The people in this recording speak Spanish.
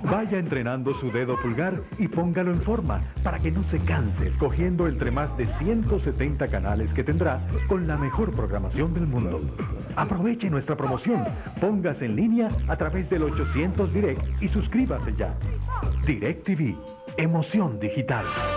Vaya entrenando su dedo pulgar y póngalo en forma para que no se canse escogiendo entre más de 170 canales que tendrá con la mejor programación del mundo. Aproveche nuestra promoción, póngase en línea a través del 800 Direct y suscríbase ya. Direct TV, emoción digital.